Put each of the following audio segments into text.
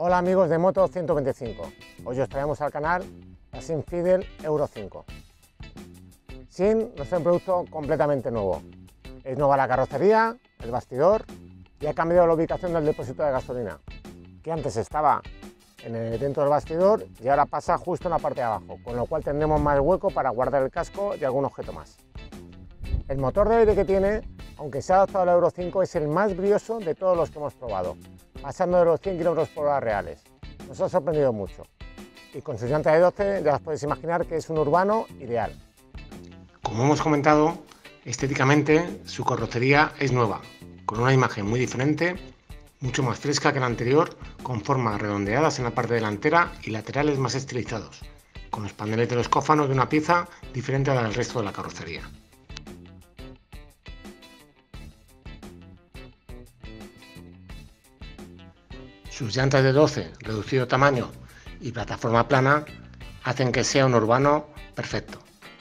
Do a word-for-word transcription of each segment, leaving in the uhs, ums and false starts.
Hola amigos de Moto ciento veinticinco, hoy os traemos al canal la Sinfidel Euro cinco. Sin nos trae un producto completamente nuevo. Es nueva la carrocería, el bastidor y ha cambiado la ubicación del depósito de gasolina, que antes estaba en el, dentro del bastidor y ahora pasa justo en la parte de abajo, con lo cual tendremos más hueco para guardar el casco y algún objeto más. El motor de aire que tiene, aunque se ha adaptado al Euro cinco, es el más brioso de todos los que hemos probado, pasando de los cien kilómetros por hora reales. Nos ha sorprendido mucho. Y con sus llantas de doce ya os podéis imaginar que es un urbano ideal. Como hemos comentado, estéticamente su carrocería es nueva, con una imagen muy diferente, mucho más fresca que la anterior, con formas redondeadas en la parte delantera y laterales más estilizados, con los paneles de los cófanos de una pieza diferente a la del resto de la carrocería. Sus llantas de doce, reducido tamaño y plataforma plana hacen que sea un urbano perfecto.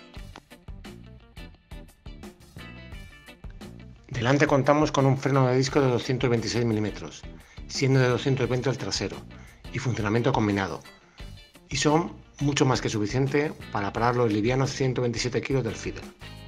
Delante contamos con un freno de disco de doscientos veintiséis milímetros, siendo de doscientos veinte el trasero y funcionamiento combinado, y son mucho más que suficiente para parar los livianos ciento veintisiete kilos del Fidel.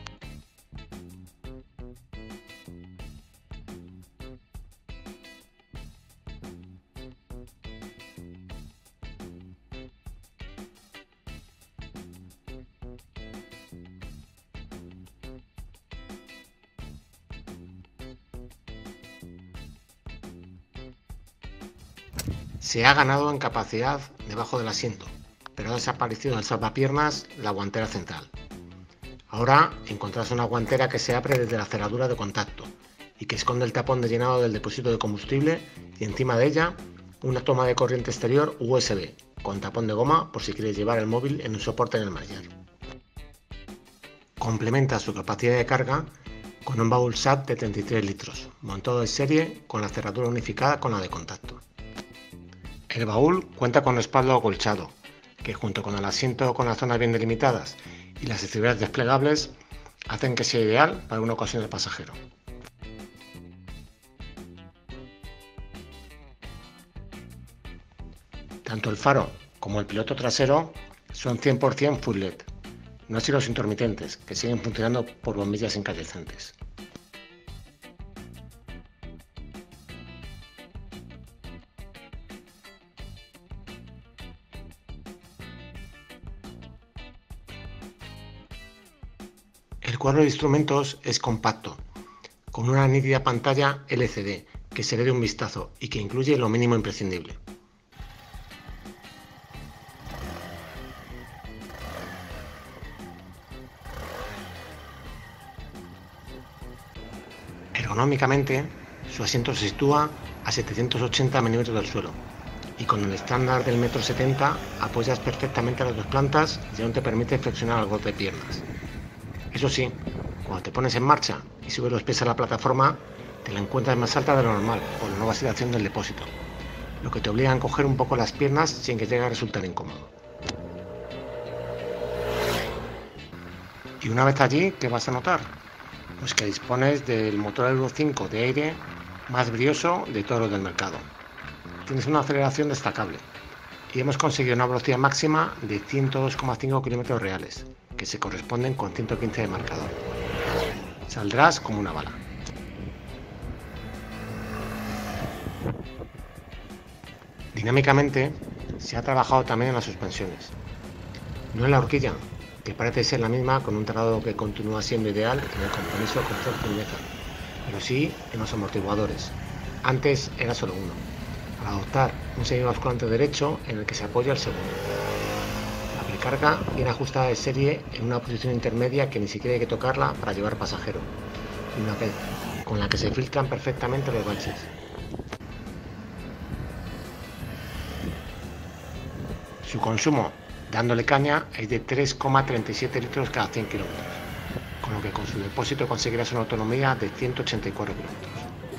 Se ha ganado en capacidad debajo del asiento, pero ha desaparecido del salvapiernas la guantera central. Ahora encontrás una guantera que se abre desde la cerradura de contacto y que esconde el tapón de llenado del depósito de combustible, y encima de ella una toma de corriente exterior U S B con tapón de goma por si quieres llevar el móvil en un soporte en el manillar. Complementa su capacidad de carga con un baúl S A T de treinta y tres litros, montado en serie con la cerradura unificada con la de contacto. El baúl cuenta con respaldo acolchado, que junto con el asiento con las zonas bien delimitadas y las estriberas desplegables hacen que sea ideal para una ocasión de pasajero. Tanto el faro como el piloto trasero son cien por cien full L E D, no así los intermitentes, que siguen funcionando por bombillas incandescentes. El cuadro de instrumentos es compacto, con una nítida pantalla L C D que se le dé un vistazo y que incluye lo mínimo imprescindible. Ergonómicamente, su asiento se sitúa a setecientos ochenta milímetros del suelo y con el estándar del metro setenta apoyas perfectamente las dos plantas y aún te permite flexionar al golpe de piernas. Eso sí, cuando te pones en marcha y subes los pies a la plataforma, te la encuentras más alta de lo normal por la nueva situación del depósito, lo que te obliga a encoger un poco las piernas sin que llegue a resultar incómodo. Y una vez allí, ¿qué vas a notar? Pues que dispones del motor Euro cinco de aire más brioso de todos los del mercado. Tienes una aceleración destacable y hemos conseguido una velocidad máxima de ciento dos coma cinco kilómetros reales, que se corresponden con ciento quince de marcador. Saldrás como una bala. Dinámicamente se ha trabajado también en las suspensiones, no en la horquilla, que parece ser la misma, con un traslado que continúa siendo ideal en el compromiso con firmeza, pero sí en los amortiguadores. Antes era solo uno, para adoptar un semibasculante derecho en el que se apoya el segundo. La precarga viene ajustada de serie en una posición intermedia que ni siquiera hay que tocarla para llevar pasajero, y una vez con la que se filtran perfectamente los baches. Su consumo, dándole caña, es de tres coma treinta y siete litros cada cien kilómetros, con lo que con su depósito conseguirás una autonomía de ciento ochenta y cuatro kilómetros.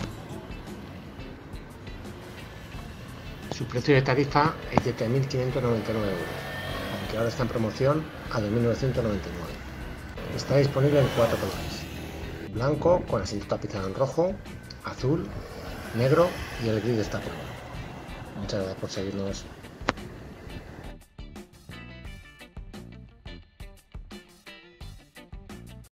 Su precio de tarifa es de tres mil quinientos noventa y nueve euros, aunque ahora está en promoción a dos mil novecientos noventa y nueve. Está disponible en cuatro colores: blanco con asiento tapizado en rojo, azul, negro y el gris destapado. Muchas gracias por seguirnos.